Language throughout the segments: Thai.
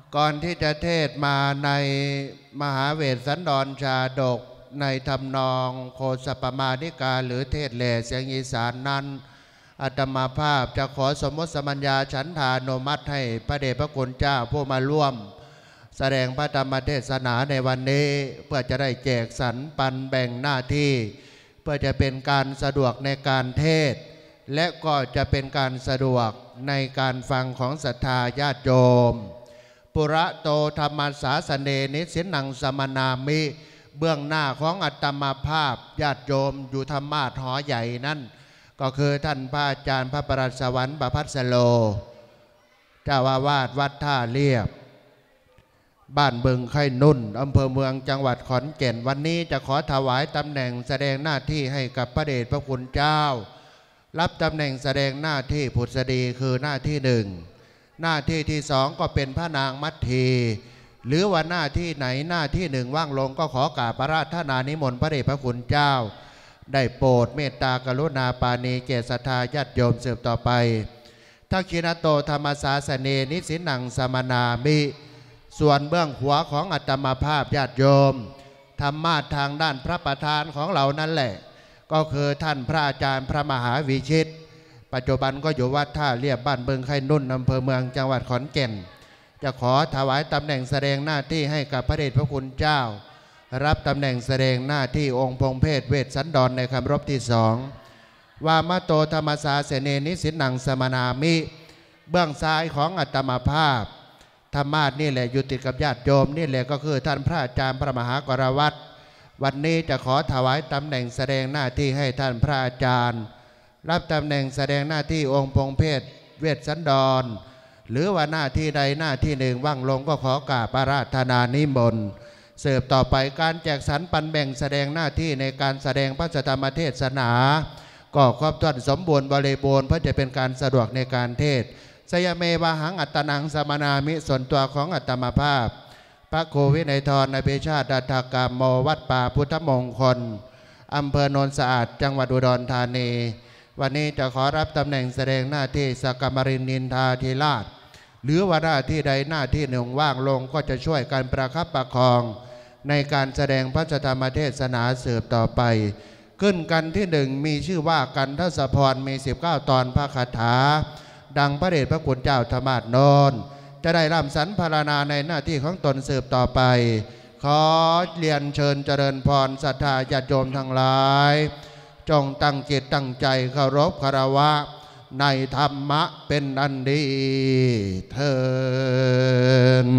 ก่อนที่จะเทศมาในมหาเวสสันดรชาดกในทำนองโคสปมาณิกาหรือเทศแหล่เสียงอีสานนั้นอาตมาภาพจะขอสมมติสมัญญาฉันทานุมัติให้พระเดชพระคุณเจ้าผู้มาร่วมแสดงพระธรรมเทศนาในวันนี้เพื่อจะได้แจกสรรปันแบ่งหน้าที่เพื่อจะเป็นการสะดวกในการเทศและก็จะเป็นการสะดวกในการฟังของศรัทธาญาติโยมปุระโตธรรมสาสเนนิสินังสมนามิเบื้องหน้าของอัตมาภาพญาติโยมอยู่ธรรมาสหอใหญ่นั่นก็คือท่านพระอาจารย์พระประหลัดสวรรค์ประภัสโลเจ้าอาวาสวัดท่าเรียบบ้านบึงไข่นุ่นอำเภอเมืองจังหวัดขอนแก่นวันนี้จะขอถวายตำแหน่งแสดงหน้าที่ให้กับพระเดชพระคุณเจ้ารับตำแหน่งแสดงหน้าที่ผุดสดีคือหน้าที่หนึ่งหน้าที่ที่สองก็เป็นพระนางมัททีหรือว่าหน้าที่ไหนหน้าที่หนึ่งว่างลงก็ขอกราบพระราชนานิมนต์พระเดชพระคุณเจ้าได้โปรดเมตตากรุณาปาณีแก่ศรัทธาญาติโยมสืบต่อไปทักขิณโตธรรมสาสเนนิสินังสมนามิส่วนเบื้องหัวของอัตมาภาพญาติโยมธรรมาทางด้านพระประธานของเรานั่นแหละก็คือท่านพระอาจารย์พระมหาวิชิตปัจจุบันก็อยู่วัดท่าเรียบบ้านบึงไข่นุ่นอำเภอเมืองจังหวัดขอนแก่นจะขอถวายตำแหน่งแสดงหน้าที่ให้กับพระเดชพระคุณเจ้ารับตำแหน่งแสดงหน้าที่องค์พงเพศเวชสันดรในคำรบที่สองวามโตธรรมสาสเนนิสินังสมนามิเบื้องซ้ายของอัตมาภาพธรรมาสนี่แหละอยู่ติดกับญาติโยมนี่แหละก็คือท่านพระอาจารย์พระมหากรวัตรวันนี้จะขอถวายตำแหน่งแสดงหน้าที่ให้ท่านพระอาจารย์รับตำแหน่งแสดงหน้าที่องค์พงเพศเวชสันดรหรือว่าหน้าที่ใดหน้าที่หนึ่งว่างลงก็ขอกราบพระราชนานิมนต์เสิร์ฟต่อไปการแจกสรรปันแบ่งแสดงหน้าที่ในการแสดงพระธรรมเทศนาก็ครบถ้วนสมบูรณ์บริบูรณ์เพื่อจะเป็นการสะดวกในการเทศสยเมวาหังอัตนังสมนามิส่วนตัวของอัตมาภาพพระครูวินัยธรอภิชาติดัตถกามโมวัดป่าพุทธมงคลอำเภอโนนสะอาดจังหวัดอุดรธานีวันนี้จะขอรับตำแหน่งแสดงหน้าที่สักกมรินทร์นินทาธิราชหรือว่าหน้าที่ใดหน้าที่หนึ่งว่างลงก็จะช่วยการประคับประคองในการแสดงพระธรรมเทศนาสืบต่อไปขึ้นกันที่หนึ่งมีชื่อว่ากันทศพรมี19 ตอนพระคาถาดังพระเดชพระคุณเจ้าธรรมาสโนนจะได้ร่ำสรรพารณาในหน้าที่ของตนสืบต่อไปขอเรียนเชิญเจริญพรศรัทธาญาติโยมทั้งหลายจงตั้งจิตตั้งใจเคารพคารวะในธรรมะเป็นอันดีเถิด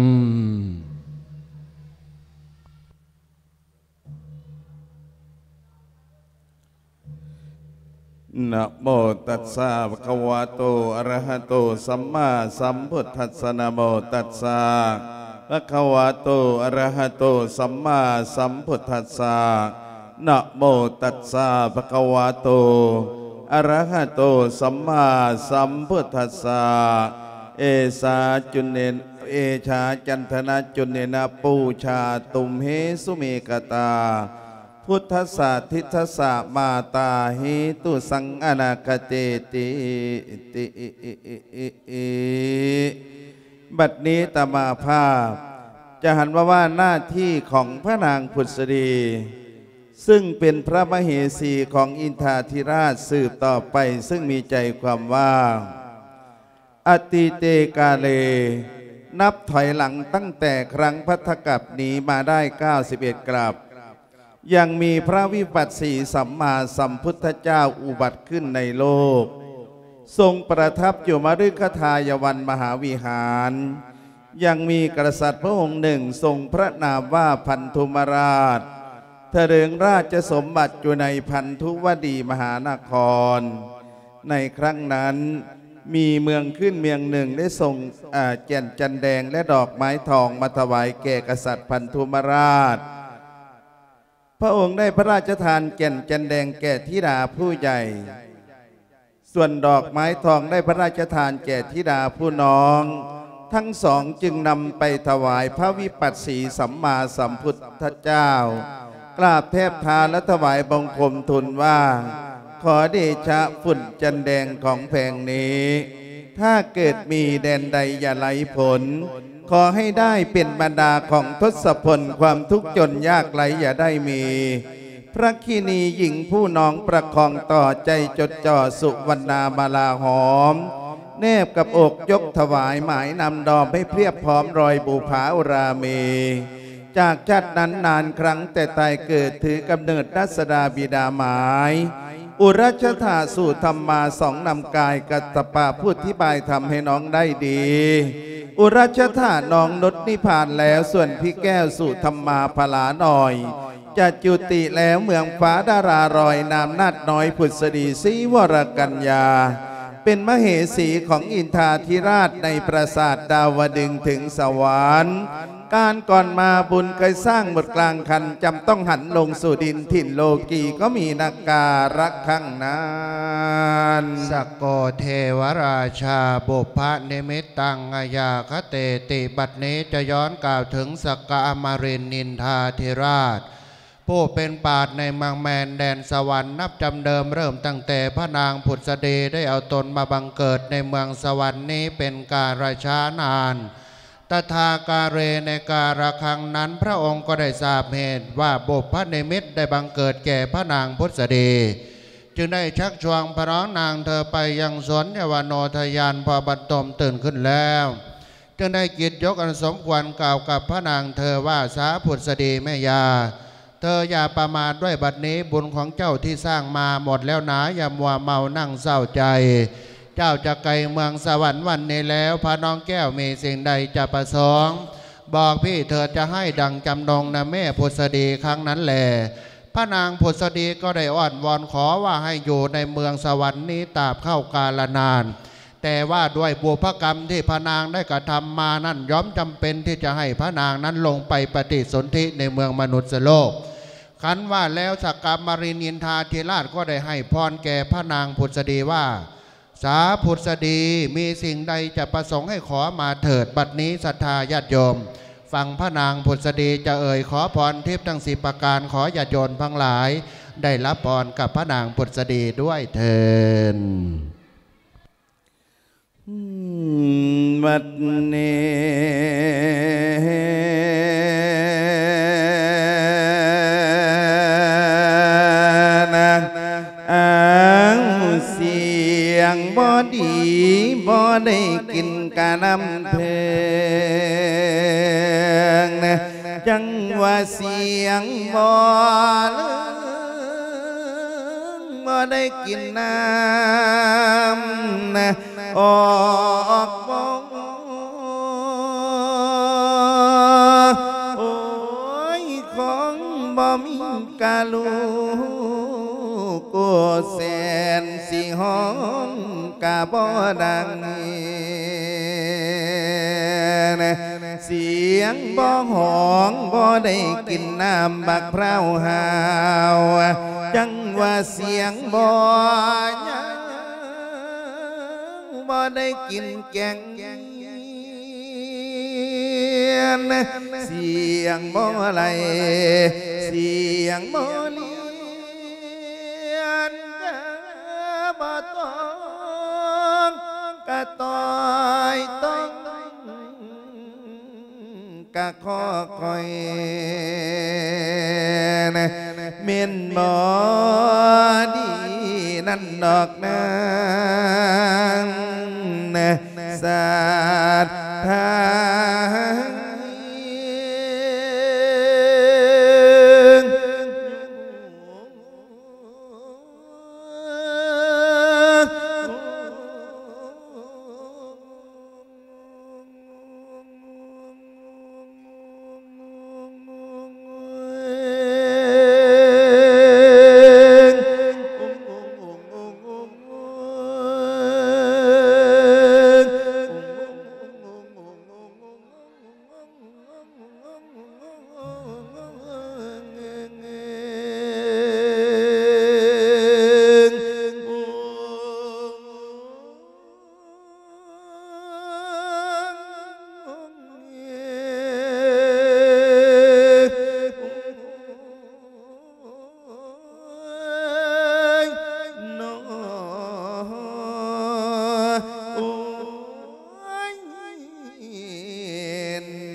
นะโมตัสสะภะคะวะโตอะระหะโตสัมมาสัมพุทธัสสะนะโมตัสสะภะคะวะโตอะระหะโตสัมมาสัมพุทธัสสะนะโมตัสสะภะคะวะโตอะระหะโตสัมมาสัมพุทธัสสะเอสาจุเนนเอชาจันทนะจุเนนะปูชาตุมเหสุเมกตาพุทธศาสทิทศามาตาหิตุสังอนาคเจติบัดนี้ตมาภาพจะหันว่าหน้าที่ของพระนางผุษดีซึ่งเป็นพระมเหสีของอินทาธิราชสืบต่อไปซึ่งมีใจความว่าอติเตกาเลนับถอยหลังตั้งแต่ครั้งพัทธกัปนี้มาได้91 กลับยังมีพระวิปัสสีสัมมาสัมพุทธเจ้าอุบัติขึ้นในโลกทรงประทับอยู่มฤคทายวันมหาวิหารยังมีกษัตริย์พระองค์หนึ่งทรงพระนามว่าพันธุมราชเถริงราชสมบัติอยู่ในพันธุวดีมหานครในครั้งนั้นมีเมืองขึ้นเมืองหนึ่งได้ส่งแก่นจันแดงและดอกไม้ทองมาถวายแก่กษัตริย์พันธุมราชพระองค์ได้พระราชทานแก่นจันแดงแก่ธิดาผู้ใหญ่ส่วนดอกไม้ทองได้พระราชทานแก่ธิดาผู้น้องทั้งสองจึงนำไปถวายพระวิปัสสีสัมมาสัมพุทธเจ้ากราบแทบเท้าและถวายบังคมทูลว่าขอเดชะฝุ่นจันแดงของแผ่นนี้ถ้าเกิดมีแดนใดอย่าไหลผลขอให้ได้เป็นบรรดาของทศพลความทุกข์จนยากไรอย่าได้มี พระคินีหญิงผู้น้องประคองต่อใจจดจ่อสุวรรณามาลาหอมแนบกับอกยกถวายหมายนำดอมให้เพียบพร้อมรอยบุภาอุรามีจากชาตินั้นนานครั้งแต่ตายเกิดถือกำเนิดรัศดาบิดาหมายอุรัชธาสู่ธรรมมาสองนำกายกัตตปาพูดที่บายทำให้น้องได้ดีอุรัชธาน้องนุชนิพพานแล้วส่วนพี่แก้วสู่ธรรมมาพลาหน่อยจะจุติแล้วเมืองฟ้าดารารอยนามนาดน้อยผุดสดีศรีวรกัญญาเป็นมเหสีของอินทาธิราชในปราสาทดาวดึงถึงสวรรค์การก่อนมาบุญเคยสร้างหมดกลางคันจำต้องหันลงสู่ดินถิ่นโลกีก็มีนาการักข้างนานสกโกเทวราชาบุพนิมิตตังอายาคเตติบัดนี้จะย้อนกล่าวถึงสกกะอมรินทร์นินทาธิราชผู้เป็นปราชญ์ในเมืองแมนแดนสวรรค์นับจำเดิมเริ่มตั้งแต่พระนางผุดสดีได้เอาตนมาบังเกิดในเมืองสวรรค์นี้เป็นกาลช้านานตถาการเรในการครั้งนั้นพระองค์ก็ได้ทราบเหตุว่าบุพนิมิตได้บังเกิดแก่พระนางผุดสดีจึงได้ชักชวนพระน้องนางเธอไปยังสวนยวโนทยานพอบรรทมตื่นขึ้นแล้วจึงได้กิจยกอันสมควรกล่าวกับพระนางเธอว่าสาผุดสดีแม่ยาเธออย่าประมาทด้วยบัดนี้บุญของเจ้าที่สร้างมาหมดแล้วหนาอย่ามัวเมานั่งเศร้าใจเจ้าจะไกลเมืองสวรรค์วันนี้แล้วพระน้องแก้วมีสิ่งใดจะประสงค์บอกพี่เธอจะให้ดังจำนงนะแม่ผุดสดีครั้งนั้นแหละพระนางผุดสดีก็ได้อ้อนวอนขอว่าให้อยู่ในเมืองสวรรค์นี้ตราบเข้ากาลนานแต่ว่าด้วยบุพกรรมที่พระนางได้กระทำมานั่นย่อมจำเป็นที่จะให้พระนางนั้นลงไปปฏิสนธิในเมืองมนุษย์โลกขันว่าแล้วสกกะมรินินทาธิราชก็ได้ให้พรแก่พระนางผุดสดีว่าสาผุดสดีมีสิ่งใดจะประสงค์ให้ขอมาเถิดบัดนี้ศรัทธาญาติโยมฟังพระนางผุดสดีจะเอ่ยขอพรทิพย์ทั้ง10ประการขอญาติโยมทั้งหลายได้รับพรกับพระนางผุดสดีด้วยเถิดบัดนี้เสียงบ่ดีบ่ได้กินกะน้ำเพลิงนะจังว่าเสียงบ่ได้กินน้ำนะออกบ่โอ้ยของบ่มีกะลูกูแสนสิห้องกะบ่ดังเสียงบ่ห้องบ่ได้กินน้ำบักพร้าวหาวจังว่าเสียงบ่ยังบ่ได้กินแกงเสียงบ่อะไรเสียงบ่บ่ต้องกะต้อยต้องกะข้อคอยเม่นบ่ดีนั่นดอกนางศรัทธา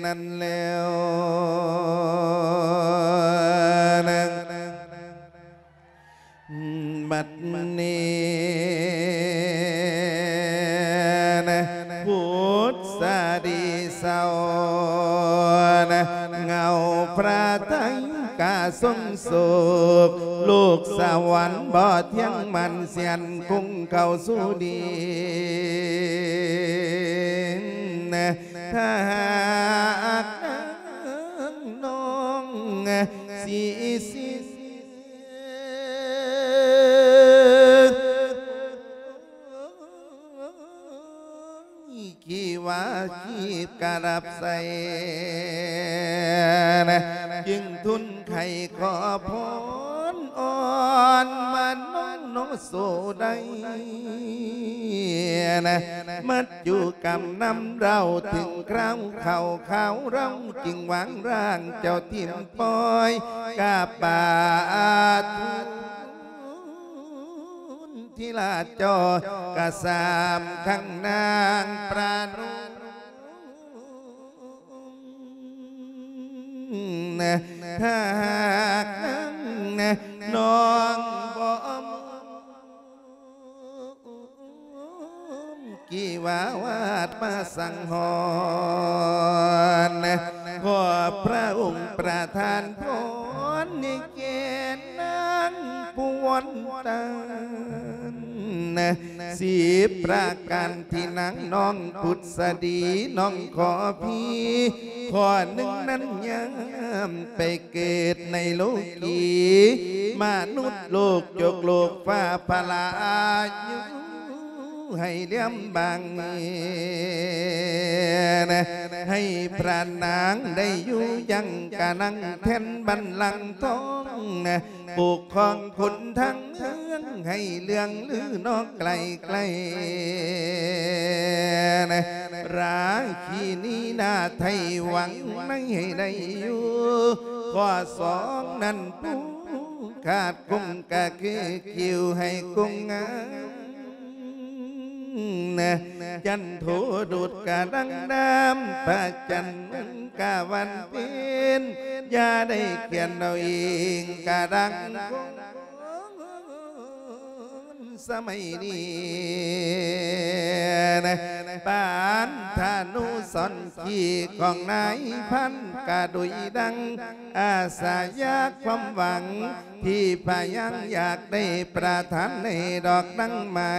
นั้นแล้วบัดนี้พุทธดีเศร้าเงาพระทัยกาทรงสุขลูกสวรรค์บ่เที่ยงมันเสียนคงเข้าสู่ดีถ้าหากน้องสิกี่ว่ากีบกระดับใส่จึงทุนไข่ขอพรอ่อนมันน้องโนโซได้มัดอยู่กำนำเราถึงคราวเขาเราจึงหวังร่างเจ้าทิมปอยกาบาทุที่ลาจอกะสามข้างนางปรานุถ้าหากน้องบ่กี่ว่าวาดมาสั่งหอนขอพระองค์ประทานพรในเกณฑ์นั้นปวนตาสิบประการที่นังน้องพุทธดีน้องขอพี่ข้อหนึ่งนั้นยังไปเกิดในโลกีมนุษย์โลกโยกโลกฟ้าพลายุให้เลี้ยมบางให้พระนางได้อยู่ยังกะนังแทนบัลลังก์ทองปกครองคนทั้งเมืองให้เรื่องลือนอกไกลราคีนี้นาไทยหวังไม่ให้ได้อยู่ข้อสองนั้นผู้ขาดคงกะคือคิวให้คงงามจันโทดูดกะดังดำพระจันทร์กะวันเป็นอย่าได้เขียนเอาเองกะดังสมัยนี้ปานธนุสนขี่ของนายพันกะดุยดังอาสายาความหวังที่พายังอยากได้ประทานในดอกดังใหม่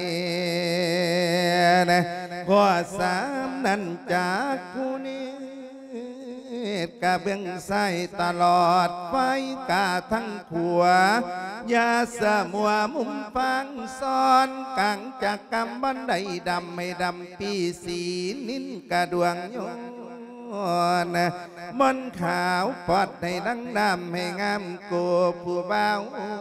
ข้อสามนั้นจากผู้นี้กะเบื้องซ้ายตลอดไฟกะทั้งขวายาสมัวมุมฟังซ้อนกังจากกำบันไดดำไม่ดำปีสีนินกะดวงโยนมันขาวปอดในดังดำให้งามโกผู้เบา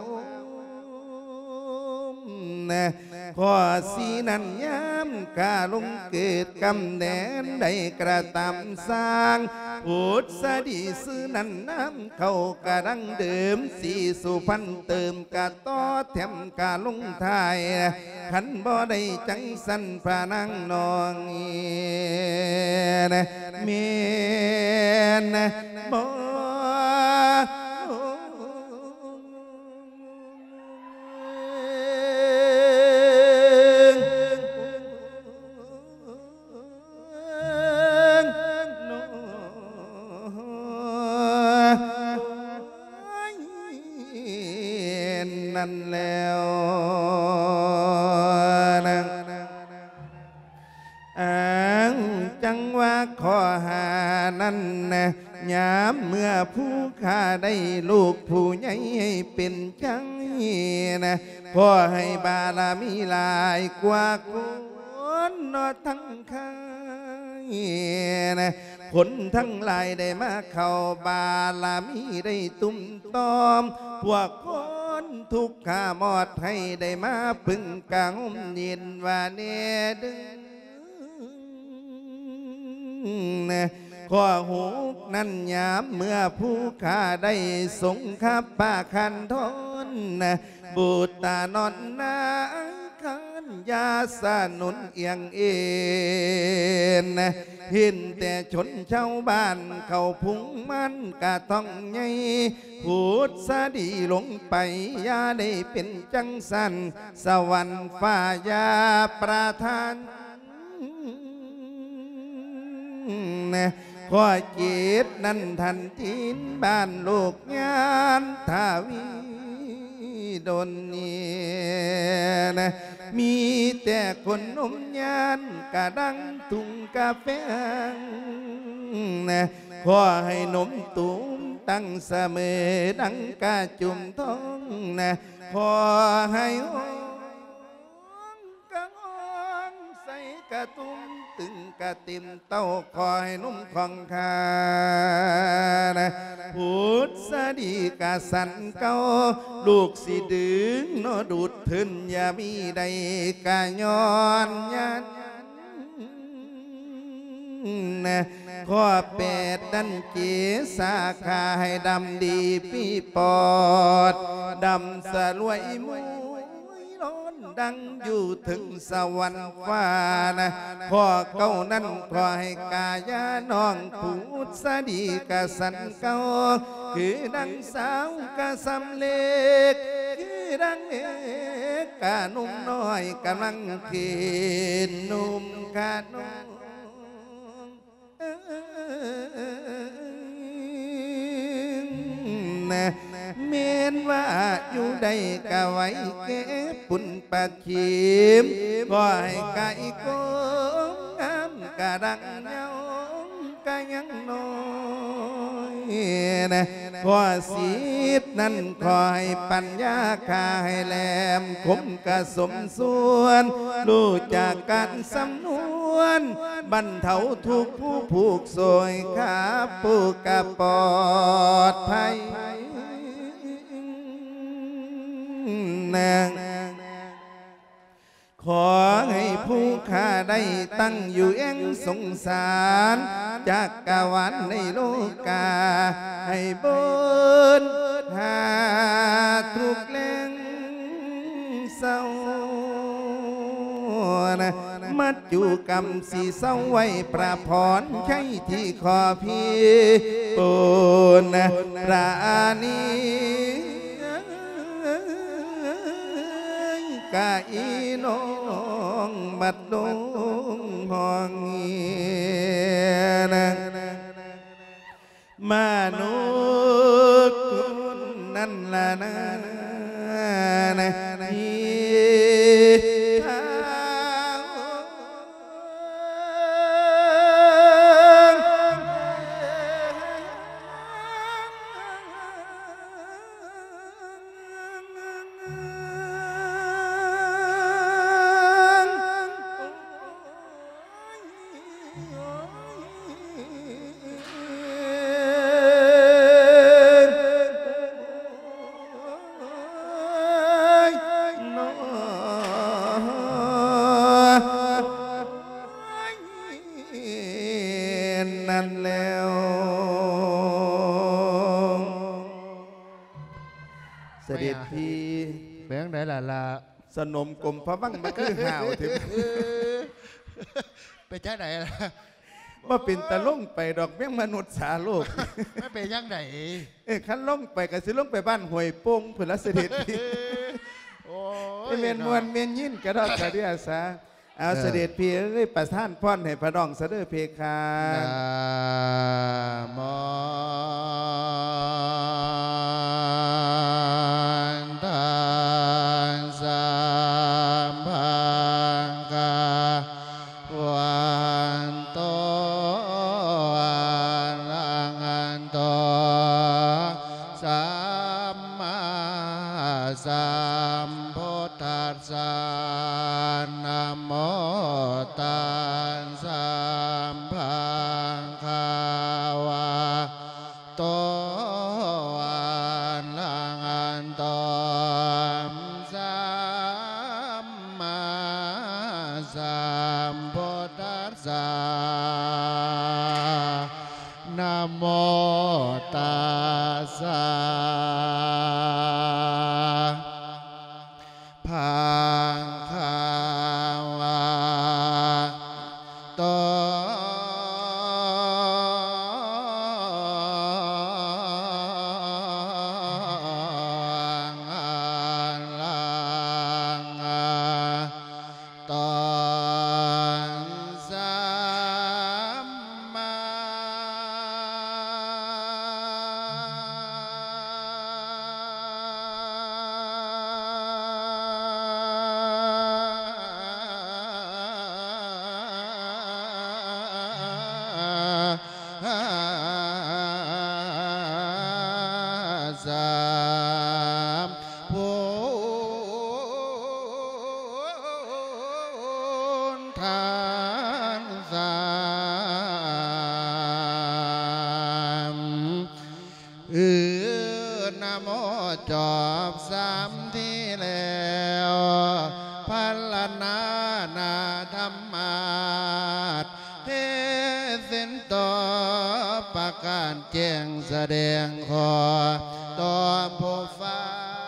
ข้อสีนั้นย้ำกาลงเกิดกำแดนได้กระตำสร้างพุทธดีซื้อนั้นน้ำเข้ากระดังเดิมสีสุพรรณเติมกะต่อแถมกาลงไทยขันบ่ได้จังสันพระนางนองเมียนบ่นั่นแล้วจังว่าข้อหานั้นยามเมื่อผู้ข้าได้ลูกผู้ใหญ่ให้เป็นจังขอให้บารมีหลายกว่าคนนอทั้งข้ายคนทั้งหลายได้มาเข้าบารมีได้ตุ้มตอมพวกคนทุกข้ามอดให้ได้มาพึ่งกังยินว่าเนดึงข้อหูนั้นยามเมื่อผู้ข้าได้สงขับป่าคันทนบูตานอนนาคันยาสนุนเอียงเอ็นเห็นแต่ชนชาวบ้านเขาพุงมันกะต้องไงพูดสะดีลงไปอย่าได้เป็นจังสันสวรรค์ฟ้ายาประทานนะขอเจตนั้นทันทินบ้านลูกงานทาวีดนเนี่ยนะมีแต่คนนมยานกะดังตุงกาแฟนะขอให้นมตุมตั้งเสมอดังกาจุ่มท้องนะขอให้ห้องกะห้องใส่กะตุ้มตึงกะติมเต้าคอยนุ่มของข้านะพูดสะดีกะสันเก้าลูกสิดึงโนดูดทึนอย่ามีใดกะย้อนยันนะข้อแปดดันเกสาขาให้ดำดีปีปอดดำสลวยมุยร้อนดังอยู่ถึงสวรรค์ฟ้านะข้อเก้านั้นขอให้กายาน้องพูดสะดีกะสันเก้าคือดังสาวกะสำเล็กคือดังเอกกะนุ่มน้อยกำลังเกณฑ์นุ่มกะนุ่มนะเมนว่าอยู่ใดกะไว้เก็บปุ่นปะเขีมบ่ให้ไก่กงงามกะดังเงากะยังน้อยนะขอศีลนั้นขอให้ปัญญาคาให้แหลมคมกะสมส่วนรู้จากการสำนวนบรรเทาทุกผู้ผูกโสยขาปูกะปลอดภัยนางขอให้ผู้ข้าได้ตั้งอยู่เองสงสารจากกะวันในโลกาให้บนหาทุกแรงเศร้านะมัดอยู่กรรมสีเศร้าไว้ประพรใช้ที่ขอพี่ปูนะราณีกะอีน้องบัดดงห้องเงียนะมนุษย์คนนั้นละนะนั่นแล้วเสด็จพี่แบงไหนล่ะสนมกลมพระบังมาคือห่าวถึงไปจ้าไหนล่ะว่าเป็นตะล่งไปดอกเบี้ยมนุษย์สาโลกไม่ไปยังไหนขั้นล่งไปก็สิล่งไปบ้านห้วยโป่งเพื่อเสด็จพี่โอ้ยเมียนมวนเมียนยินกระดอกกระเดียสาเอาเสด็จพี่ได้ประทานพรให้พระดองเสด็จเพคาโมตัสสะภะคะวันโตอะระหะโตสัมมาสัมพุทธัสสะนะโมตัสสะภะคะวะโตอะระหะโตสัมมาสัมพุทธัสสะนะโมตัสสะภะคะวะโตสามพุทธานสามนะโมจบสามที่แล้วพัลลนานาธรรมาสเทศินต่อประการแจ้งแสดงขอต่อผู้ฟั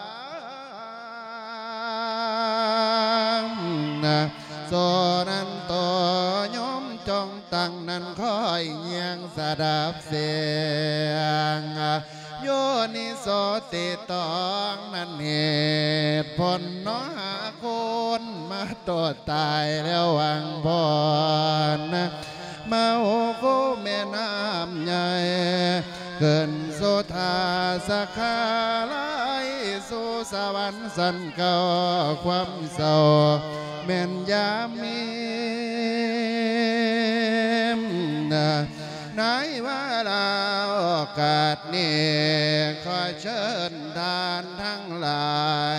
งโซนั้นต่อยมจงตั้งนั้นคอยเงียงสดับเสียงโยนิโสติตองนั้นเหตุผลน้อหาคนมาตัวตายแล้ววังพรมาโอโคแม่น้ำใหญ่เกินโสธาสาขาไลสู่สวรรค์สันเก่าความเศร้าแม่นยามมีในว่าเราโอกาสนี้ขอเชิญทานทั้งหลาย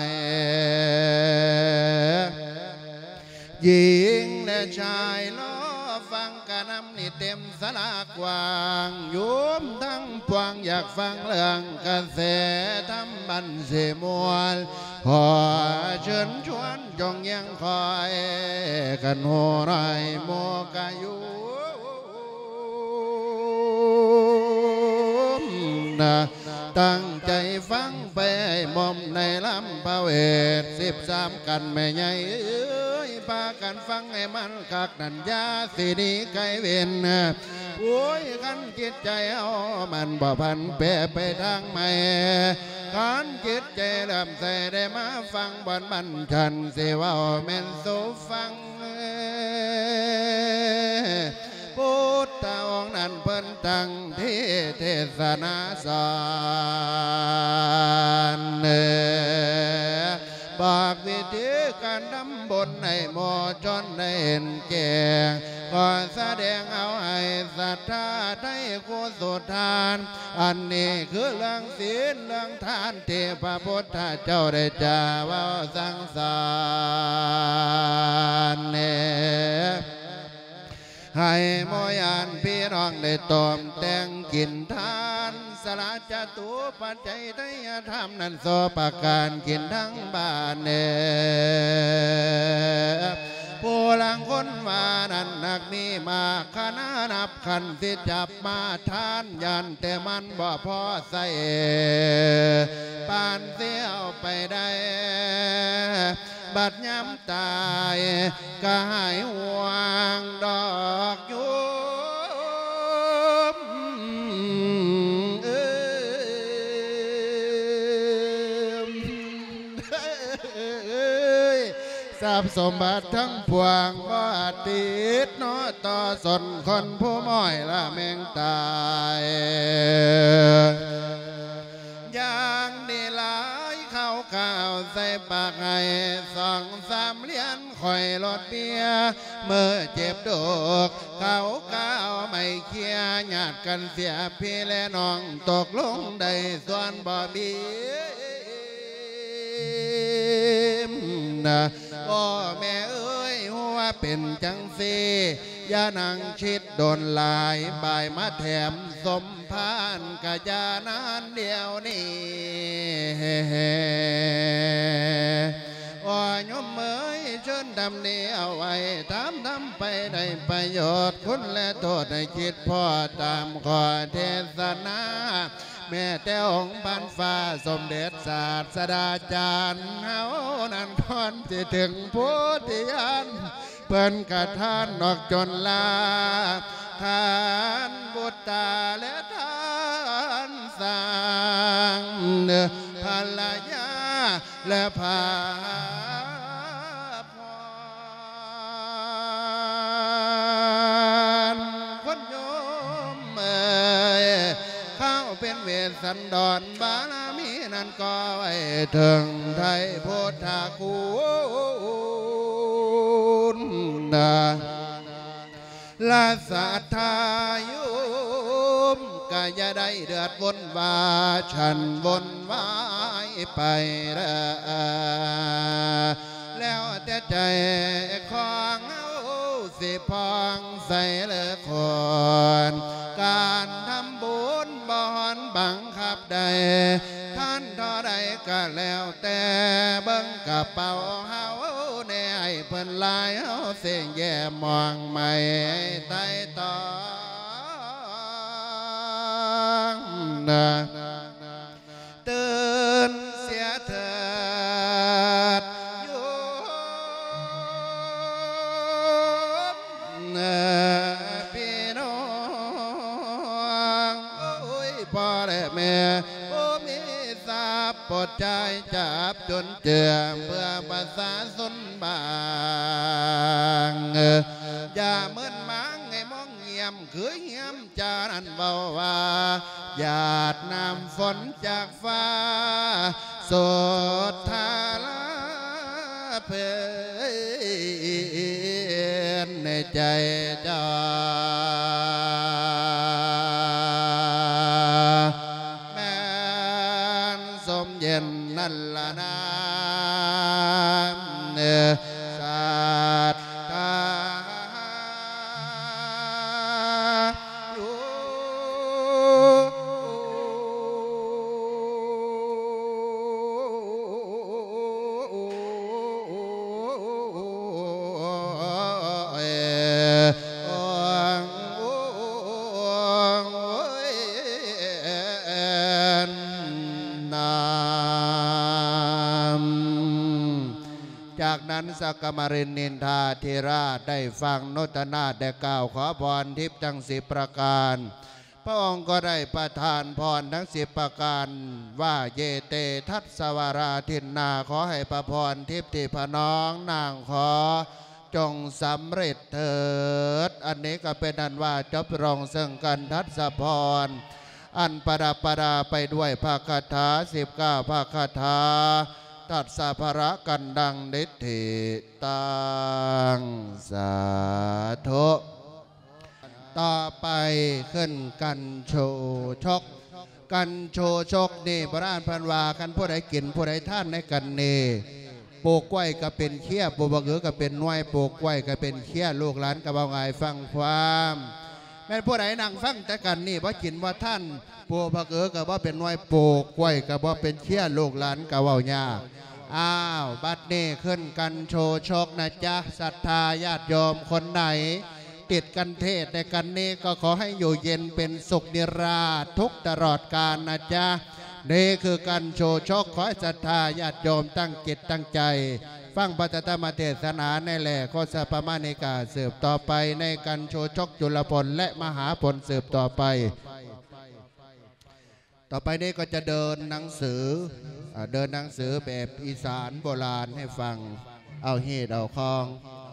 หญิงและชายล้อฟังกะนำนี่เต็มสลากวางโยมทั้งปวงอยากฟังเรื่องกระแสทำบันเสมวลขอเชิญชวนจงยังคอยกันโหไรโมกายุตั้งใจฟังไปมอมในลำพระเวท13กันแม่ใหญ่พากันฟังให้มันกักนันยาสีดีไกเวนโอ้ยกันจิตใจเอามันบ่พันเปไปทางใหม่กันจิตใจเริ่มใส่ได้มาฟังบนบันชันเสว่าแม่นโซฟังพุทธองค์นั้นเพิ่นตั้งที่เทศนาสอนบอกวิธีการดำบนในหมอจนในเห็นแก่ก่อนแสดงเอาให้ศรัทธาได้กุศลทานอันนี้คือเรื่องศีลเรื่องทานที่พระพุทธเจ้าได้จาว่าสั่งสอนให้โมยานพี่น้องได้ตอมแต่งกินทานสละจตุปัจจัยไตยธรรมนั้นโสประการกินทั้งบ้านผู้ลังคนว่านั้นนักมีมาขนานับขันที่จับมาทานยันแต่มันบ่พอใส่ปานเสียวไปได้บัดย้ำตายก็หายห่วงดอกยุบทรัพย์สมบัติทั้งพวงบ่ติดเนาะต่อสนคนผู้ม้อยละแมงตายอย่างดีหลายข้าวใส่ปากให้2-3เหรียญคอยลดเบี้ยเมื่อเจ็บดอกเขาก้าวไม่เคลียญาติกันเสียพี่และน้องตกลงได้ส่วนบ่บีพ่อแม่เอ้ยหัวเป็นจังสีอย่านั่งชิดโดนลายบ่ายมาแถมสมพานกะยานานเดียวนี้ยมเอ๋ยเชิญดำนี้เอาไว้ทำไปได้ประโยชน์คุณและโทษให้คิดพ่อตามขอเทศนาแม่แต่องค์พันฟ้าสมเด็จศาสดาจารย์เฮานั้นก่อนจะถึงพุทธิยานเพิ่นกระทานนอกจนลาทานบุตรและทานสร้างภรรยาและพาคนโยมเข้าเป็นเวสสันดรบารมีนั้นก็ไว้ถึงไทยพุทธคุณลาสัทธายุก็อย่าได้เดือดวนว่าฉันวนวายไปแล้วแต่ใจของเฮาสิพองใส่เลือคนการทำบุญบ่หอนบังคับใดท่านเท่าใดก็แล้วแต่เบิ่งกระเป๋าเฮาในให้เพิ่นลายเฮาเสียงแย่มองไม่ใต้ตองตื่นเสียเถิดพี่น้องโอ้ยพ่อและแม่โอ้มีทรัพย์ปลดใจจับจนเจือเพื่อประสาสนบางอย่าเมินมังให้มองเงียมคือเงียมจานันเบาว่าหยาดน้ำฝนจากฟ้าสดทาลาเพลินในใจเจ้าแม่นสมเย็นนั่นละน้ำเนื้อสัตว์ตาจากนั้นสักกมรินนินทาธิราชได้ฟังนุตนาถได้กล่าวขอพรทิพย์ทั้ง10ประการพระองค์ก็ได้ประทานพรทั้ง10ประการว่าเยเตทัสวราทินนาขอให้ประพรทิพย์ที่พน้องนางขอจงสำเร็จเถิดอันนี้ก็เป็นอันว่าจบรองซึ่งกันทัศพรอันประดับประดาไปด้วยภาคาถา19ภาคาถาตัดสาภระกันดังนิธิตังสาธุต่อไปขึ้นกันโชชกกันโชชกนี่พระราชพันวากันผู้ใดกินผู้ใดท่านในกันนี่ปลูกกล้วยก็เป็นเขี้ยปลูกบะเกือก็เป็นน้อยปลูกกล้วยก็เป็นเขี้ยลูกหลานก็บ่ไงฟังความแม่ผู้ใดนั่งฟังแต่กันนี่ว่ากินว่าท่านปลูกบะเกือก็บ่เป็นน้อยปลูกกล้วยก็บ่เป็นเขี้ยลูกหลานก็เว้ายากอ้าวบัดนี้ขึ้นกันโชชกนะจ๊ะศรัทธาญาติโยมคนไหนติดกันเทศในกันนี้ก็ขอให้อยู่เย็นเป็นสุขนิราชทุกตลอดกาลนะจ๊ะนี่คือการโชชกขอให้ศรัทธาญาติโยมตั้งจิตตั้งใจฟังพระธรรมเทศนาในแหล่โคสปมานิกาสืบต่อไปในการโชชกจุลพลและมหาผลสืบต่อไปนี้ก็จะเดินหนังสือแบบอีสานโบราณให้ฟังเอาเหตุเอาคอง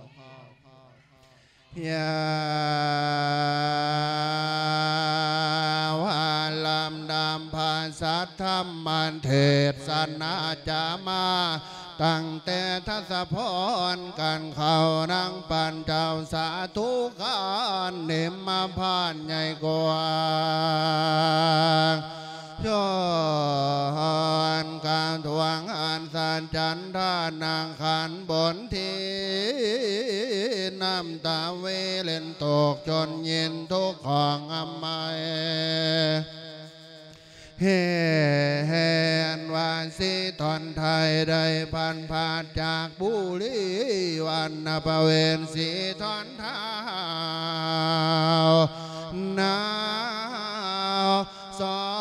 ยาวาลำดำภาษาธรรมันเทศนาจามาตั้งแต่ทัศพรกันเขานั่งปันเจ้าสาธุการเนมมาผ่านใหญ่กว่าชอนการทวงอันสานจันทานางขันบนทีน้ำตาเวเล่นตกจนเย็นทุกของอำไมเห็นวันสิทอนไทยได้พันผ่านจากบุรีวันนภเวนสีทอนเท้าหนาวส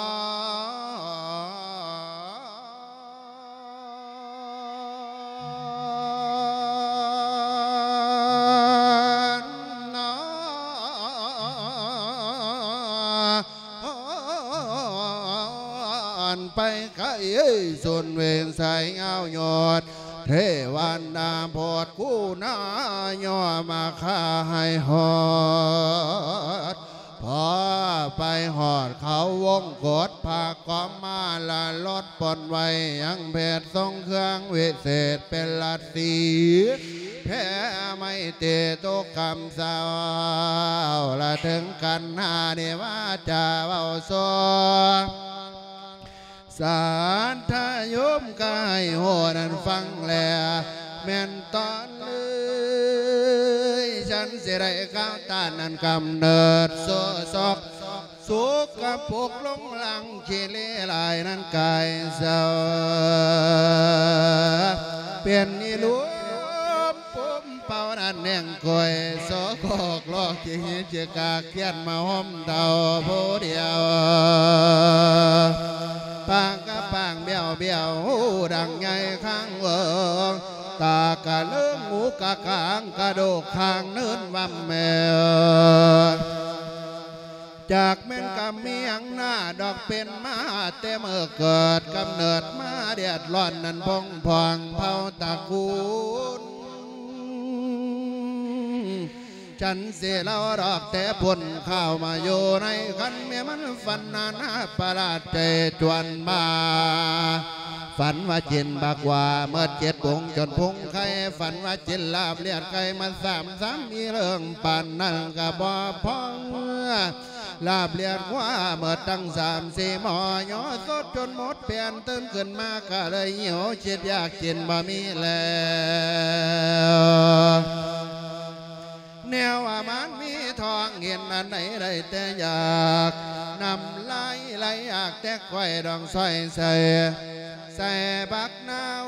ไปไกลส่วนเวงใสเงาหยดเทวันนาโพดกู้นาย่อมาข้าให้หอดพอไปหอดเขาวงกดพากอมมาละลดปนไว้ยังเพชรทรงเครื่องวิเศษเป็นลัดสีแพ้ไม่เตะตกคำสาวละถึงกันหาเนว่าจะเบาโซสารทายุมกายโหนันฟังแลแม่นตอนเลยฉันเสียได้ก้าวตานันกำเนิดโซซอกสุกกระปุกลงหลังขีเลลายนั้นกายเศร้าเปลี่ยนนิลุมปุ่มเป่านันแน่งกอยโซกอกลอกที่หิเจกาเขียนมาห้อมเต่าผู้เดียวปางกะปางเบี้ยวเบี้ยวดังใหญ่ข้างเวิงตากะเลื่องหูกะกางกระโดกข้างเนินวัมแมวจากแม่นกำเมียงหน้าดอกเป็นมาแต่เมื่อเกิดกำเนิดมาเดียดร้อนนั้นพองพองเผาตะกูลฉันเสียแล้วดอกแต่ผลข้าวมาอยู่ในคันเมียมันฝันนานาประหลาดใจจวนมาฝันว่าจินบักว่าเมื่อ7 วงจนพุงไข่ฝันว่าจินลาบเลียดไก่มันซ้ำมีเรื่องปั่นนั่นก็บ่พองลาบเลียดว่าเมื่อตั้ง3 4 หม้อย่อสดจนหมดเปลี่ยนตื่นขึ้นมาก็เลยหิวจิตอยากกินบะหมี่แล้วแนวว่ามันมีทองเห็นอันไหนได้แต่อยากนำไหลอยากแต่ไข่ดองซอยใส่บักนาว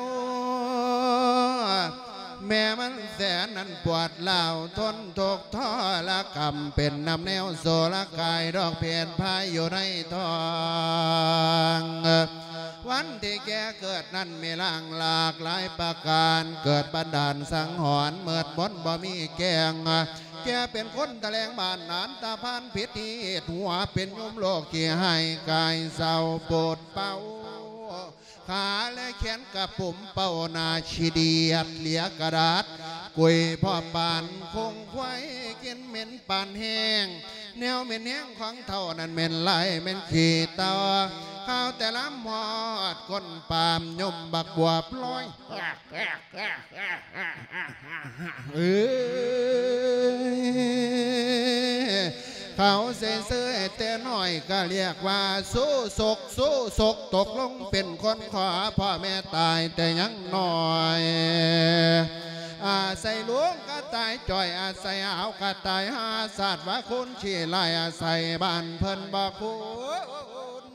แม่มันแสนนั้นปวดเล่าทนทุกข์ทรกรรมเป็นนำแนวโซละกายดอกเพียนพายอยู่ในทองวันที่แกเกิดนั้นมีล่างหลากหลายประการเกิดบันดาลสังหรณ์เมื่อบนบ่มีแกงแกเป็นคนตะแลงบ้านนานตาพันพิษที่หัวเป็นยมโลกที่ให้กายเศร้าปวดเป่าขาและแขนกระปุ่มเป่านาชีเดียดเหลียกระดาษกุยพ่อปานคงไว้กินเหม็นปานแห้งแนวเหม็นแห้งของเท่านั้นเหม็นไหลเหม็นขี้เต่าข้าวแต่ล้ำหอดคนปามยมบักบัวปล่อยเขาเสื่อแต่น้อยก็เรียกว่าสู้ศกตกลงเป็นคนขอพ่อแม่ตายแต่ยังน้อยอาศัยหลวงก็ตายจ่อยอาศัยเอาก็ตายหาศาสตร์ว่าคุณชี้ไล่อาศัยบ้านเพิ่นบอกคุณ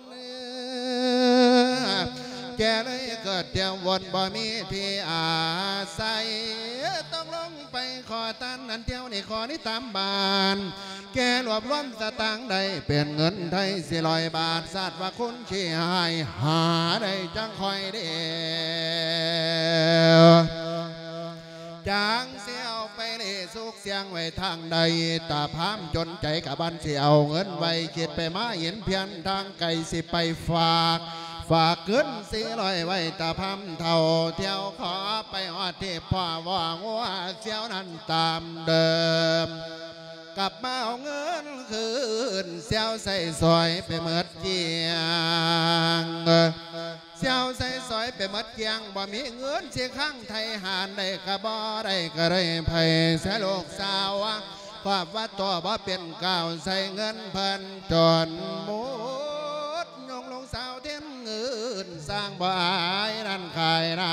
แกเลยเกิดเที่ยววนบ่มีที่อาศัยต้องลงไปขอตันนั่นเที่ยวนี่ขอนี่ตามบ้านแกรวบรวมสตางค์ได้เป็นเงินไทย400 บาทศาสตร์ว่าคุณชี้ให้หาได้จังคอยเดียวจางเสียวไปเลยสุกเสียงไว้ทางใดตาพามจนใจกับบ้านเสียวเงินไว้คิดไปมาเห็นเพียงทางไกลสิไปฝากเงิน400ไว้ตาพามเท่าเที่ยวขอไปหอดที่พ่อว่างัวเสียวนั้นตามเดิมกลับมาเอาเงินคืนเสียวใส่ซอยไปเมิดเกียงเสียวใส่ซอยไปเมิดเกียงบ่มีเงินเสียข้างไทยหานได้กะบ่ได้ก็ได้ไผ่เสียโลกสาวความว่าตัวบ่เป็นก้าวใส่เงินเพิ่นจนหมดยงลงสาวเทียนเงินสร้างบ่อายนั่นขายนา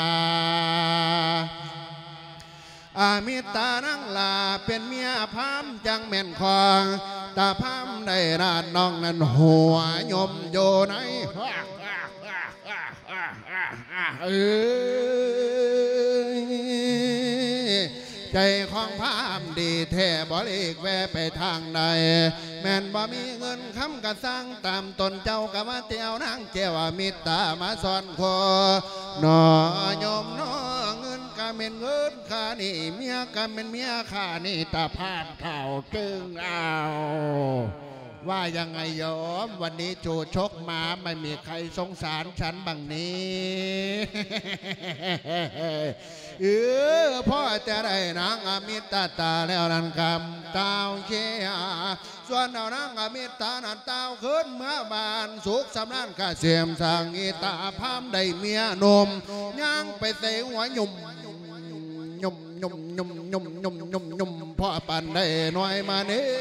อามิตานังลาเป็นเมียพามจังแม่นคองตาพามได้ราดน้องนั้นหัวยมโยในใจของพามดีแท้บ่เลีกแวไปทางใดแม่นบ่มีเงินคำกระสังตามตนเจ้ากะมาเที่ยวนางเจ้ามิตามาสอนคอนอยมนอเงินกะเป็นเงินข้านี่เมียกะเป็นเมียข้านี่ตาพามเท่าจึงเอาว่ายังไงโยมวันนี้จูชกมาไม่มีใครสงสารฉันบังนี้พ่อจะได้นางอมิตตาแล้วนันคำเต้าเชียส่วนเอานางอมิตานันเต้าขึ้นเมื่อบานสุขสำนักกะเสียมสางอีตาพามได้เมียนมย่างไปเตะหัวยุ่มพ่อปันได้น้อยมาเนี้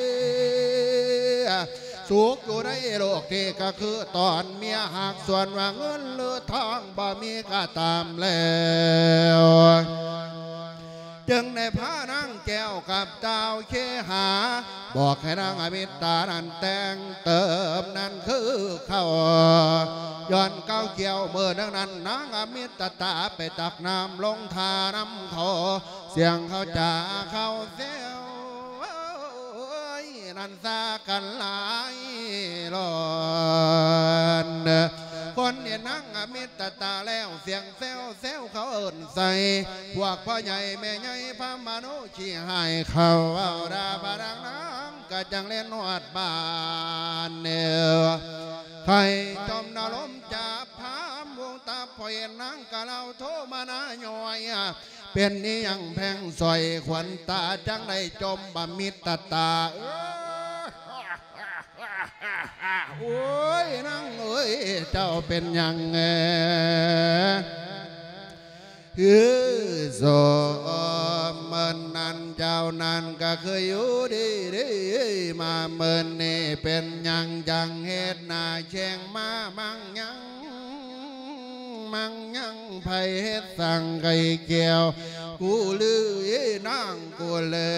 สุขอยู่ในโลกที่ก็คือตอนเมียหากส่วนว่าเงินหรือทองบ่มีก็ตามแล้วจึงในพานั่งแก้วกับเต้าเคหาบอกให้นางอมิตานั้นแต่งเติมนั่นคือเขาย้อนเก้าเกี่ยวเมื่อนั้นนางอมิตตาไปตักน้ำลงทาน้ำเขาเสียงเขาจ่าเขาเสียวนันซากันหลายรอนคนเนี่ยนั่งอมิตตาแล้วเสียงเซลเขาเอิ่นใส่พวกพ่อใหญ่แม่ใหญ่พามาโนชี้ให้เขาเอาดาบาดังน้ำก็จังเล่นหอดบ้านเนื้อใครจมนลมจับพามวงตาพอเห็นนั่งกะเราโทมานาหน่อยเป็นนี้ยังแพงสอยขวัญตาจังได้จมบมิตตาโอ้ยนั่งเอ้ยเจ้าเป็นยังไงโซมันนันเจ้านั้นก็เคยอยู่ดีมาเมินนี่เป็นยังจังเหตุนาแช่งมามังยังไผเฮ็ดสั่งไก่เกี่ยวกูลือนางกู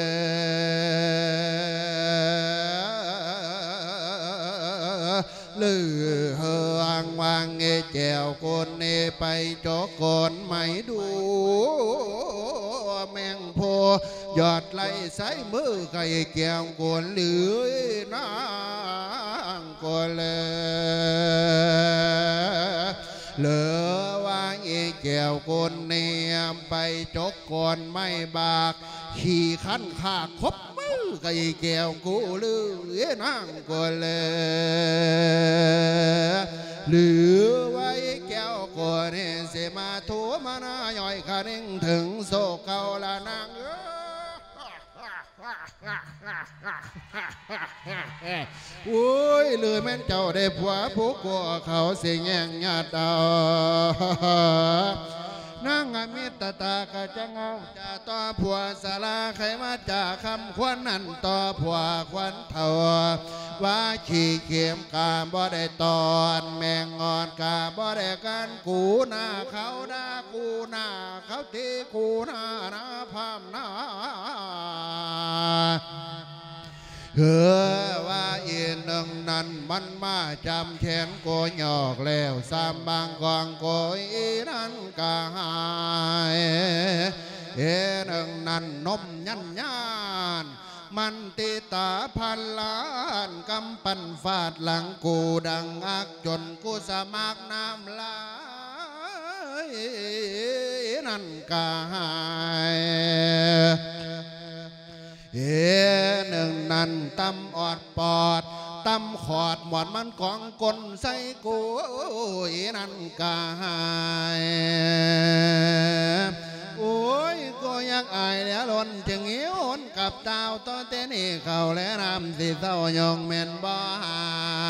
ลือเฮืองวางเงแจวคนเนไปจกกนไม่ดูแมงโพยอดไหลใส่มือไก่เกี่ยวกวนลือนางกูเหลือว่าอีแก้วคนเนียมไปจกก่อนไม่บากขี่ขันขาคบมือกับอีแก้วกูลือนั่งก็เลยเหลือไว้แก้วก่อนเสมาทัวมานาย่อยขานิ่งถึงโศกเก่าละนางโอ้ยเลยแม่นเจ้าได้ผัวผู้กลัวเขาเสียงแย่งญาติเอานางอมิตตากะจะเงาจะต่อผัวสาราใครมาจากคำควันนั่นต่อผัวควันเท่าว่าขี่เข็มกาบ่ได้ตอนแมงงอนกาบ่ได้กันกูหน้าเขาด่ากูหน้าเขาตีกูหน้านาพามนาเฮือว่าอีนึงนั้นมันมาจำแขนโกยอกแล้วสามบางกองโกยนั่นกะหายนึงนั้นนมยันยานมันติตาพันล้านกำปั้นฟาดหลังกูดังอักจนกูสมักน้ำลายนั่นกะหายหนึ่งนั้นตำอดปอดตำขอดหมอนมันกองกลใส่กูนั่นกะหายโอ้ยก็อยากอายแล้วล้นจึงเหี้ยวหนกับเต้าตอนเตนี่เขาและน้ำสิเศร้ายองเมนบ่หา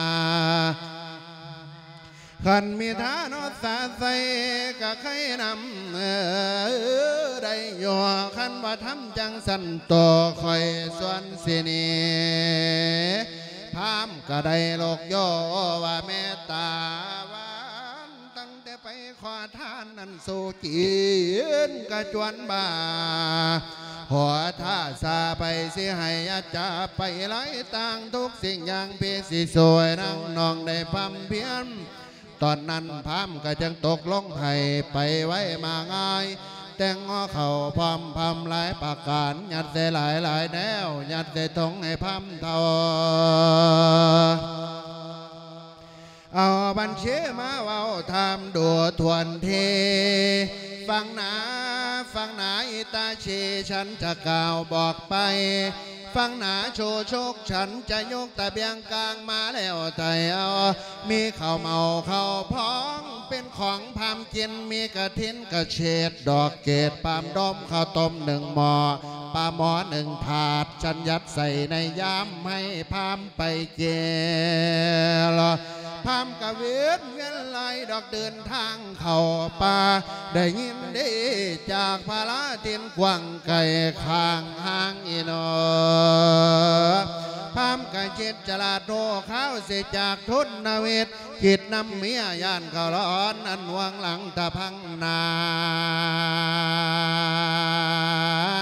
ขันมีฐานอสาใสกะใครนำได้ย่อขันว่าทำจังสันต่อคอยส่วนสินีพามก็ได้โลกย่อว่าเมตตาวันตั้งแต่ไปขอทานนั้นสู่จีนกะจวนบาหัวท่าซาไปสิให้อาจาไปไล่ต่างทุกสิ่งอย่างเพียสิสวยนั่งนองได้พำเพียนตอนนั้นพามก็จังตกลงให้ไปไว้มาง่ายแต่งงอเข่าพร้อมพำหลายประการยัดเสหลายแนวยัดเสทงให้พำเท่าเอาบัญชีมาเว้าทำดูทวนเทฟังหนาอิตาชีฉันจะกล่าวบอกไปฟังหนาโชโชคฉันจะยกตะเบียงกลางมาแล้วไทยเอามีข้าวเมาข้าวพองเป็นของพามกินมีกระถินกระเฉดดอกเกดปามดมข้าวต้มหนึ่งหม้อปลาหมอหนึ่งถาดฉันยัดใส่ในย้ำให้พามไปเกลพามกะเวียนเวียนไหลดอกเดินทางเข้าป่าได้ยินได้จากพาลาทินกว้างไกลข้างห้างอีนอพามกะจิตจลาโตข้าวเสียจากทุนนาเวทจิตนำเมียย่านเขาร้อนอันวังหลังตะพังนา